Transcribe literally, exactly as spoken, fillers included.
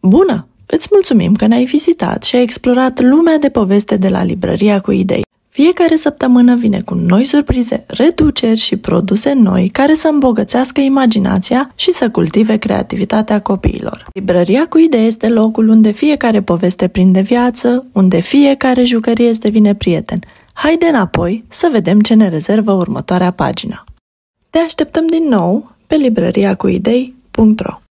Bună! Îți mulțumim că ne-ai vizitat și ai explorat lumea de poveste de la Librăria cu Idei. Fiecare săptămână vine cu noi surprize, reduceri și produse noi care să îmbogățească imaginația și să cultive creativitatea copiilor. Librăria cu Idei este locul unde fiecare poveste prinde viață, unde fiecare jucărie îți devine prieten. Haide înapoi să vedem ce ne rezervă următoarea pagină. Te așteptăm din nou pe librăria cu idei punct ro.